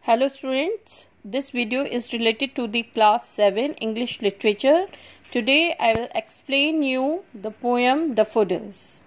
Hello students, this video is related to the class 7 English literature. Today I will explain you the poem Daffodils.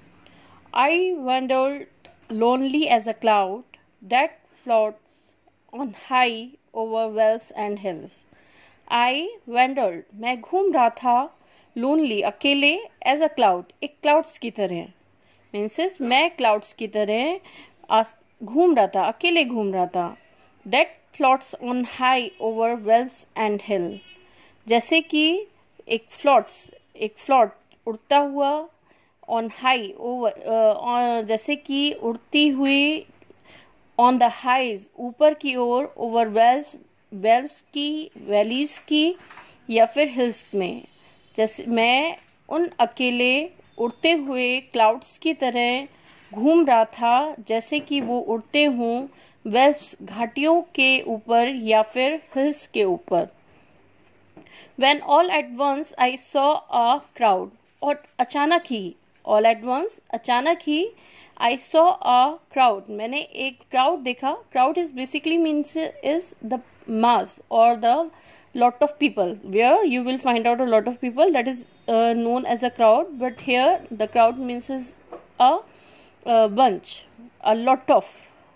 I wandered lonely as a cloud that floats on high over wells and hills. I wandered, मैं घूम रहा था lonely अकेले as a cloud, एक clouds की तरह. Means मैं clouds की तरह घूम रहा था, अकेले घूम रहा था. That floats on high over wells and hill. जैसे कि एक फ्लॉट उड़ता हुआ on high over जैसे कि उड़ती हुई on the highs ऊपर की ओर over wells की वैलीज की या फिर hills में. जैसे मैं उन अकेले उड़ते हुए क्लाउड्स की तरह घूम रहा था जैसे कि वो उड़ते हों वेल्स घाटियों के ऊपर या फिर हिल्स के ऊपर. When all at once I saw a crowd, और अचानक ही all at once अचानक ही I saw a crowd, मैंने एक crowd देखा. Crowd is basically means is the mass or the lot of people, where you will find out a lot of people, that is known as a crowd, but here the crowd means is a bunch, a lot of.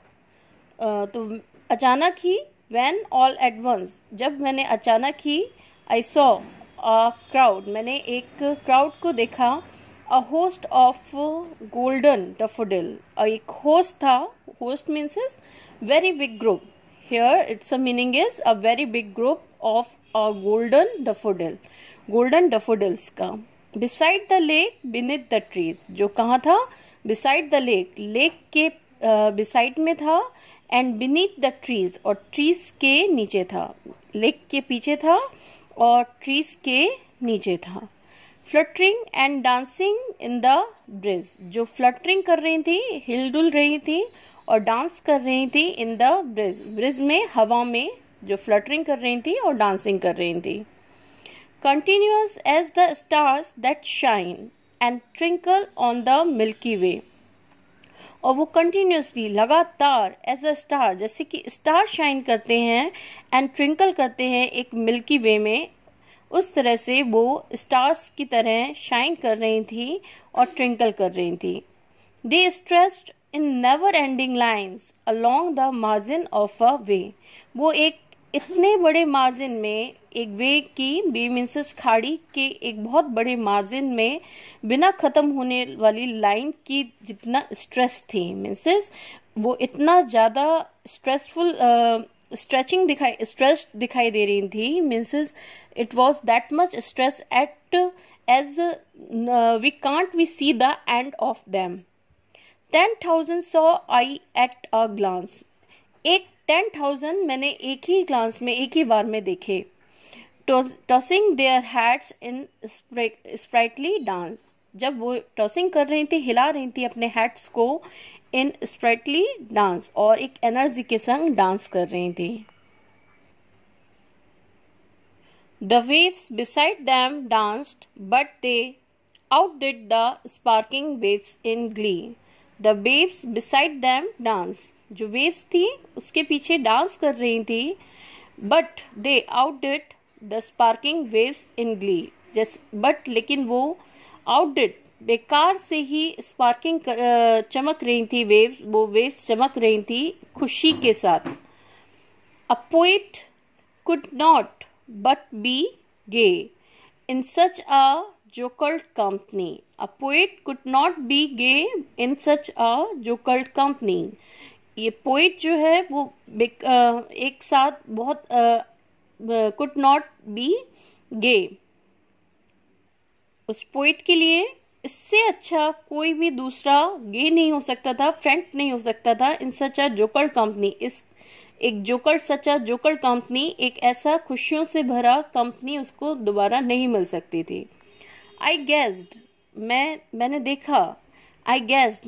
तो अचानक ही when all at once, जब मैंने अचानक ही I saw a crowd, मैंने एक crowd को देखा. A host of golden daffodil, एक host था. Host means is very big group. Here its a meaning is a very big group of a golden daffodil, golden daffodils का. Beside the lake, beneath the trees, जो कहाँ था? Beside the lake, lake के beside में था. And beneath the trees, और trees के नीचे था. लेक के पीछे था और ट्रीज के नीचे था. Fluttering and dancing in the breeze, जो फ्लटरिंग कर रही थी, हिलडुल रही थी और डांस कर रही थी इन द ब्रिज. ब्रिज में हवा में जो फ्लटरिंग कर रही थी और डांसिंग कर रही थी. Continuous as the stars that shine and twinkle on the milky way, और वो कंटिन्यूसली लगातार एज अ स्टार, जैसे कि स्टार शाइन करते हैं एंड ट्विंकल करते हैं एक मिल्की वे में, उस तरह से वो स्टार्स की तरह शाइन कर रही थी और ट्विंकल कर रही थी. They stretched in never ending lines along the margin of a way, वो एक इतने बड़े मार्जिन में, एक वे की, वे मीन्स खाड़ी के एक बहुत बड़े मार्जिन में बिना ख़त्म होने वाली लाइन की जितना स्ट्रेस थी. मीन्स वो इतना ज़्यादा स्ट्रेसफुल स्ट्रेस दिखाई दे रही थी. Means it was that much stretch at as we can't we see the end of them. 10,000 saw I at a glance, एक 10,000 मैंने एक ही ग्लांस में, एक ही बार में देखे. Tossing their heads in sprightly dance, जब वो टॉसिंग कर रही थी, हिला रही थी अपने हैट्स को इन स्प्राइटली डांस, और एक एनर्जी के संग डांस कर रही थी. The waves beside them danced but they outdid the sparkling waves in glee. The waves beside them dance, जो वेव्स थी उसके पीछे डांस कर रही थी, but they outdid the sparkling waves in glee. But लेकिन वो आउटडिड, बेकार से ही स्पार्किंग चमक रही थी वेव्स, वो वेव्स चमक रही थी खुशी के साथ. A poet could not but be gay in such a jocund company. A poet could not be gay in such a jocund company. ये पोइट जो है वो एक साथ बहुत कुड नॉट बी गे, उस पोइट के लिए इससे अच्छा कोई भी दूसरा गे नहीं हो सकता था, फ्रेंड नहीं हो सकता था. इन सच अ जोकल्ड कंपनी, इस एक जोकल्ड, सच अ जोकल्ड कंपनी, एक ऐसा खुशियों से भरा कंपनी उसको दोबारा नहीं मिल सकती थी. आई गेस्ड, मैंने देखा. आई गेस्ड,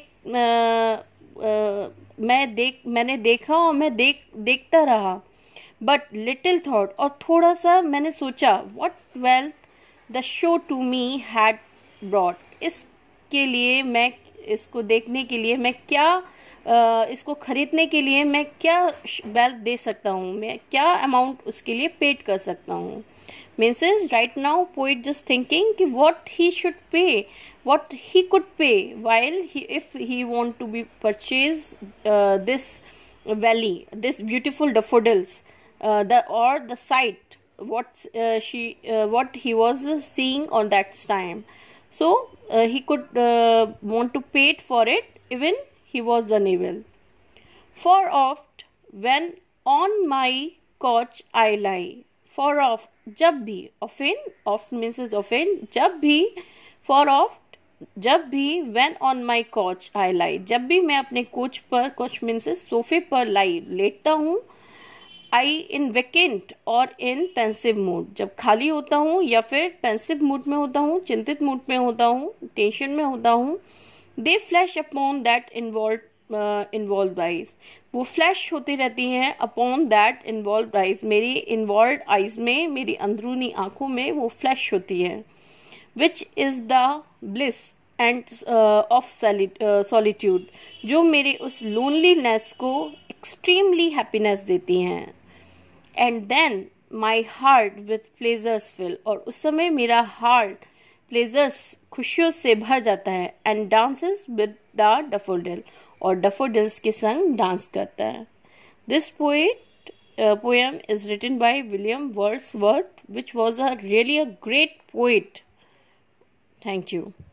मैंने देखा और मैं देखता रहा. बट लिटिल थॉट, और थोड़ा सा मैंने सोचा. What wealth the show to me had brought, इसके लिए मैं, इसको देखने के लिए मैं क्या इसको खरीदने के लिए मैं क्या वेल्थ दे सकता हूँ, मैं क्या अमाउंट उसके लिए पेड कर सकता हूँ. Means is right now poet just thinking कि what he should pay, what he could pay while if he want to be purchase this valley, this beautiful daffodils, the site what he was seeing on that time. So he could want to pay it for it even he was unable. For oft when on my couch I lie. For oft, जब भी, often, oft means is often, जब भी, for oft, जब भी, when on my couch I lie, जब भी मैं अपने कोच पर, कोच मीन्स सोफे पर लेटता हूँ. आई इन वेकेंट और इन पेंसिव मूड, जब खाली होता हूँ या फिर पेंसिव मूड में होता हूँ, चिंतित मूड में होता हूँ, टेंशन में होता हूँ. They flash upon that inward eyes, वो फ्लैश होती रहती हैं अपॉन दैट इन्वॉल्व आइज, मेरी इन्वॉल्व आइज में, मेरी अंदरूनी आंखों में वो फ्लैश होती है. Which is the bliss and of solitude, जो मेरे उस लोनलीनेस को एक्सट्रीमली हैप्पीनेस देती हैं. And then my heart with pleasures fill, और उस समय मेरा हार्ट प्लेजर्स, खुशियों से भर जाता है. And dances with the daffodil, और डैफोडिल्स के संग डांस करता है. This poem is written by William Wordsworth, which was really a great poet. Thank you.